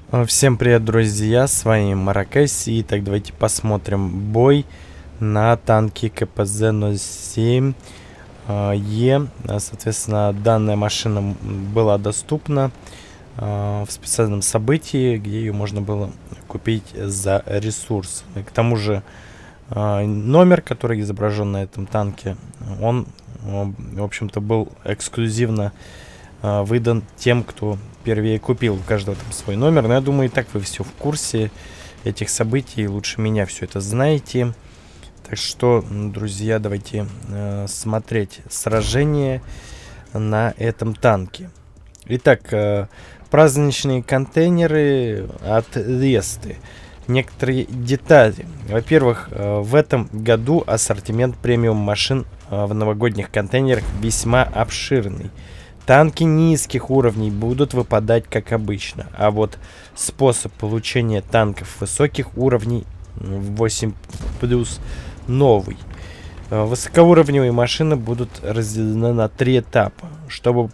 Всем привет, друзья, с вами Маракайси. Итак, давайте посмотрим бой на танке КПЗ-07 Е. Соответственно, данная машина была доступна в специальном событии, где ее можно было купить за ресурс. И к тому же номер, который изображен на этом танке, он, в общем-то, был эксклюзивно выдан тем, кто первее купил. У каждого там свой номер. Но я думаю, и так вы все в курсе этих событий. Лучше меня все это знаете. Так что, друзья, давайте смотреть сражение на этом танке. Итак, праздничные контейнеры от Весты. Некоторые детали. Во-первых, в этом году ассортимент премиум машин в новогодних контейнерах весьма обширный. Танки низких уровней будут выпадать как обычно, а вот способ получения танков высоких уровней 8 плюс новый. Высокоуровневые машины будут разделены на 3 этапа. Чтобы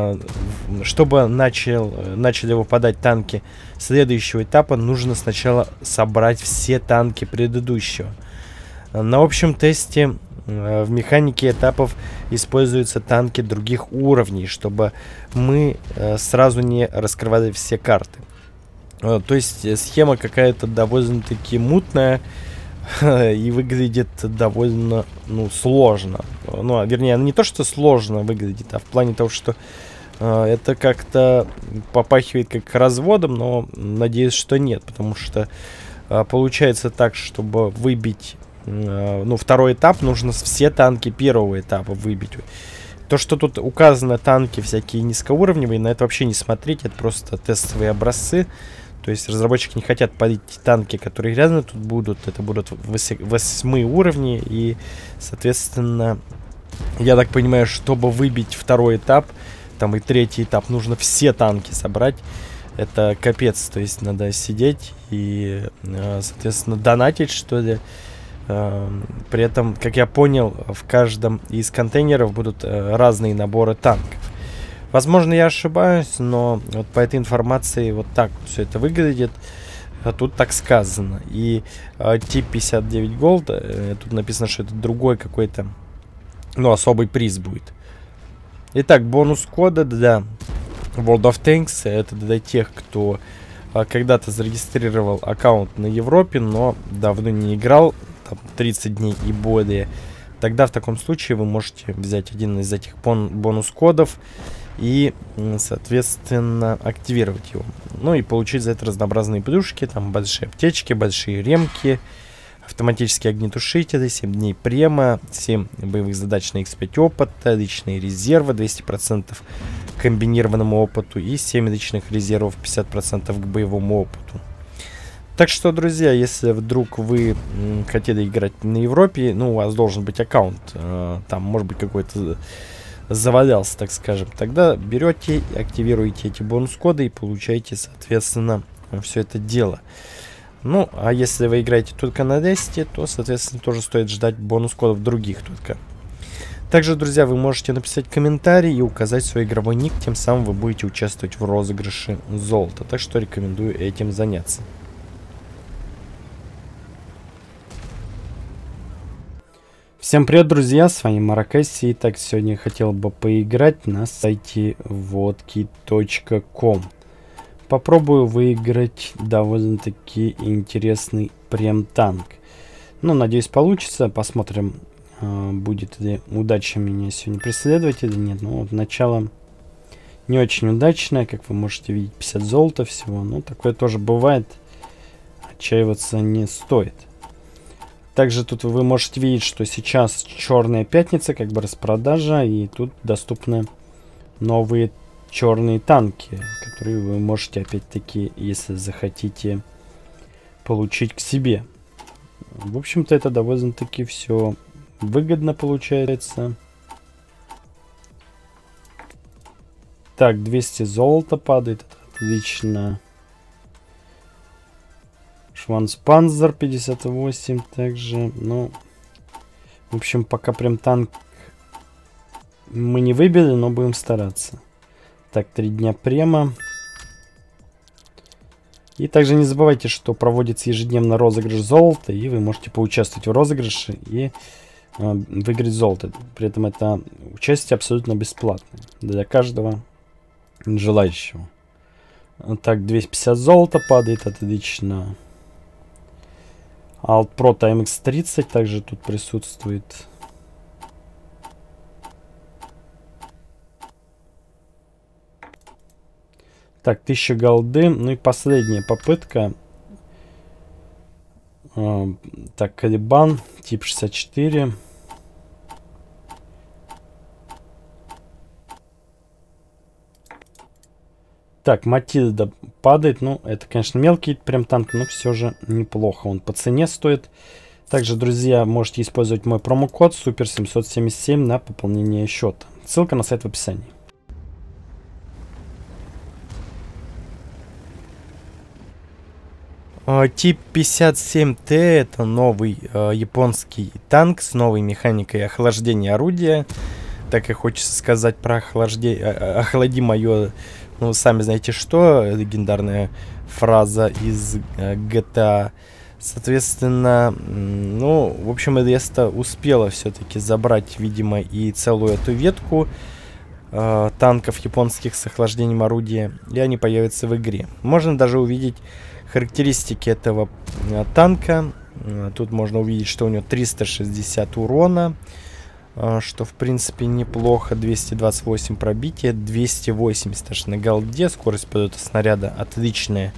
начали выпадать танки следующего этапа, нужно сначала собрать все танки предыдущего. На общем тесте в механике этапов используются танки других уровней, чтобы мы сразу не раскрывали все карты. То есть схема какая-то довольно-таки мутная и выглядит довольно, сложно. Вернее, она не то, что сложно выглядит, а в плане того, что это как-то попахивает как разводом, но надеюсь, что нет, потому что получается так, чтобы выбить второй этап, нужно все танки первого этапа выбить. То, что тут указаны танки всякие низкоуровневые, на это вообще не смотреть, это просто тестовые образцы. То есть разработчики не хотят палить танки, которые реально тут будут. Это будут 8 уровни. И, соответственно, я так понимаю, чтобы выбить второй этап, там и третий этап, нужно все танки собрать. Это капец. То есть надо сидеть и, соответственно, донатить, что ли. При этом, как я понял, в каждом из контейнеров будут разные наборы танков. Возможно, я ошибаюсь, но вот по этой информации вот так вот все это выглядит. А тут так сказано. И тип 59 Gold, тут написано, что это другой какой-то, особый приз будет. Итак, бонус кода для World of Tanks. Это для тех, кто когда-то зарегистрировал аккаунт на Европе, но давно не играл. 30 дней и более. Тогда в таком случае вы можете взять один из этих бонус-кодов и, соответственно, активировать его. И получить за это разнообразные плюшки. Там большие аптечки, большие ремки, автоматические огнетушители, 7 дней према, 7 боевых задач на X5 опыта, личные резервы, 200% к комбинированному опыту и 7 личных резервов, 50% к боевому опыту. Так что, друзья, если вдруг вы хотели играть на Европе, у вас должен быть аккаунт, там, может быть, какой-то завалялся, так скажем, тогда берете, активируете эти бонус-коды и получаете, соответственно, все это дело. А если вы играете только на Десте, то, соответственно, тоже стоит ждать бонус-кодов других только. Также, друзья, вы можете написать комментарий и указать свой игровой ник, тем самым вы будете участвовать в розыгрыше золота. Так что рекомендую этим заняться. Всем привет, друзья, с вами Маракайси. Итак, сегодня я хотел бы поиграть на сайте водки.com. Попробую выиграть довольно-таки интересный прем-танк. Надеюсь, получится. Посмотрим, будет ли удача меня сегодня преследовать или нет. Начало не очень удачное, как вы можете видеть, 50 золота всего. Такое тоже бывает. Отчаиваться не стоит. Также тут вы можете видеть, что сейчас черная пятница, как бы распродажа, и тут доступны новые черные танки, которые вы можете опять-таки, если захотите, получить к себе. В общем-то, это довольно-таки все выгодно получается. Так, 200 золота падает, это отлично. Шванспанзер 58 также, в общем, пока прям танк мы не выбили, но будем стараться. Так, 3 дня према. И также не забывайте, что проводится ежедневно розыгрыш золота, и вы можете поучаствовать в розыгрыше и выиграть золото. При этом это участие абсолютно бесплатное для каждого желающего. Так, 250 золота падает, отлично. Alt Pro TMX 30 также тут присутствует. Так, 1000 голды. Ну и последняя попытка. Так, Калибан, тип 64. Так, Матильда падает. Ну, это, конечно, мелкий прям танк, но все же неплохо. Он по цене стоит. Также, друзья, можете использовать мой промокод Super777 на пополнение счета. Ссылка на сайт в описании. Тип 57Т это новый японский танк с новой механикой охлаждения орудия. Так и хочется сказать про охлади мое, ну, сами знаете что, легендарная фраза из GTA. Соответственно, ну, в общем, Элеста успела все-таки забрать, видимо, и целую эту ветку танков японских с охлаждением орудия, и они появятся в игре. Можно даже увидеть характеристики этого танка. Тут можно увидеть, что у него 360 урона, что в принципе неплохо. 228 пробития, 280 аж на голде. Скорость полета снаряда отличная,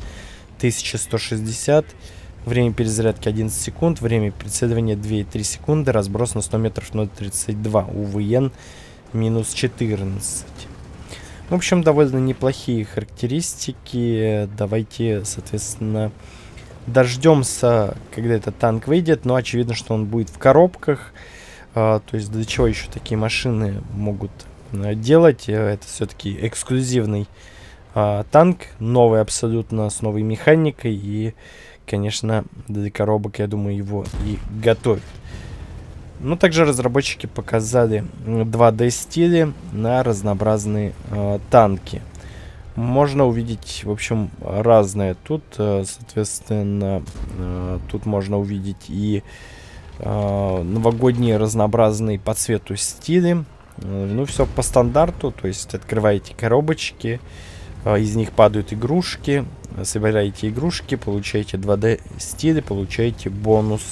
1160. Время перезарядки 11 секунд, время прицеливания 2,3 секунды, разброс на 100 метров 0,32, УВН минус 14. В общем, довольно неплохие характеристики. Давайте, соответственно, дождемся, когда этот танк выйдет. Но очевидно, что он будет в коробках. То есть для чего еще такие машины могут делать? Это все-таки эксклюзивный танк, новый абсолютно, с новой механикой. И, конечно, для коробок, я думаю, его и готовят. Ну, также разработчики показали 2D стили на разнообразные танки. Можно увидеть, в общем, разное. Тут, соответственно, тут можно увидеть и новогодние разнообразные по цвету стили. Ну, все по стандарту, то есть открываете коробочки, из них падают игрушки, собираете игрушки, получаете 2D стили, получаете бонус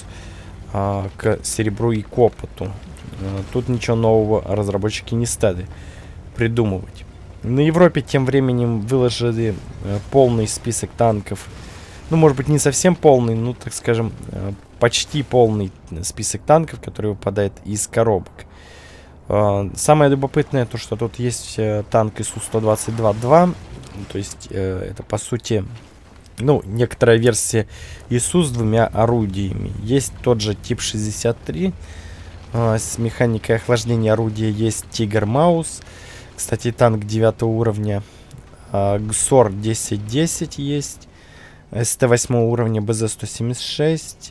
к серебру и к опыту. Тут ничего нового разработчики не стали придумывать. На Европе тем временем выложили полный список танков. Ну, может быть, не совсем полный, ну, так скажем, почти полный список танков, который выпадает из коробок. Самое любопытное то, что тут есть танк ИСУ-122-2. То есть это, по сути, ну, некоторая версия ИСУ с двумя орудиями. Есть тот же тип 63 с механикой охлаждения орудия. Есть Тигр Маус. Кстати, танк 9 уровня. ГСОР 1010 есть. СТ 8 уровня БЗ-176.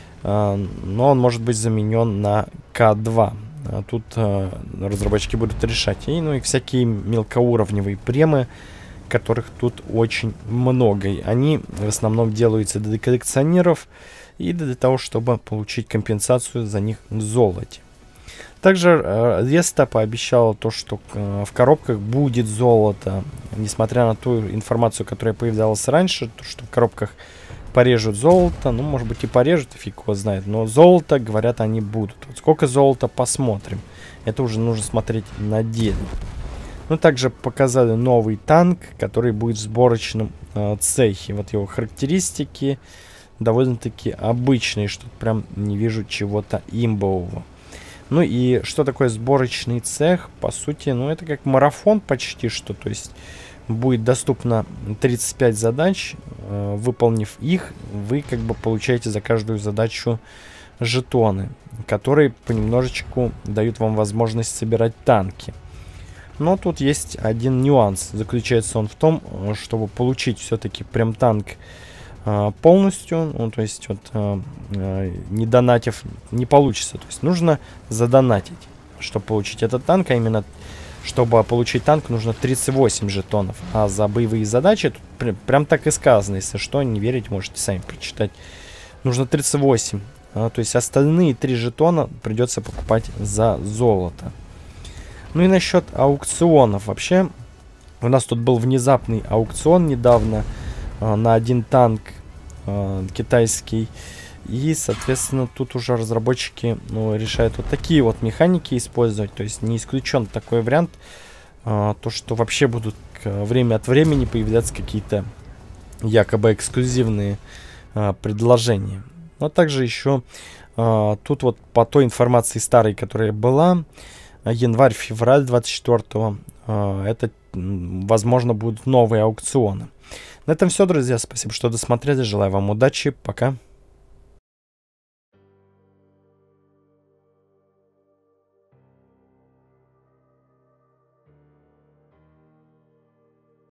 Но он может быть заменен на К2. Тут разработчики будут решать. И, ну, и всякие мелкоуровневые премы, которых тут очень много. Они в основном делаются для коллекционеров и для того, чтобы получить компенсацию за них в золоте. Также Леста пообещала то, что в коробках будет золото. Несмотря на ту информацию, которая появлялась раньше, то, что в коробках порежут золото. Ну, может быть, и порежут, фиг его знает. Но золото, говорят, они будут. Вот сколько золота, посмотрим. Это уже нужно смотреть на деле. Ну, также показали новый танк, который будет в сборочном цехе. Вот его характеристики довольно-таки обычные, что прям не вижу чего-то имбового. Ну и что такое сборочный цех? По сути, ну, это как марафон почти что. То есть будет доступно 35 задач. Выполнив их, вы как бы получаете за каждую задачу жетоны, которые понемножечку дают вам возможность собирать танки. Но тут есть один нюанс. Заключается он в том, чтобы получить все-таки прям танк полностью, ну, то есть вот не донатив, не получится. То есть нужно задонатить, чтобы получить этот танк, а именно чтобы получить танк, нужно 38 жетонов. А за боевые задачи, тут прям так и сказано, если что, не верите, можете сами прочитать. Нужно 38. То есть остальные 3 жетона придется покупать за золото. Ну и насчет аукционов. Вообще, у нас тут был внезапный аукцион недавно на один танк китайский. И, соответственно, тут уже разработчики решают вот такие вот механики использовать. То есть не исключен такой вариант, то что вообще будут время от времени появляться какие-то якобы эксклюзивные предложения. Но также еще тут вот по той информации старой, которая была, январь-февраль 24-го, это, возможно, будут новые аукционы. На этом все, друзья. Спасибо, что досмотрели. Желаю вам удачи. Пока.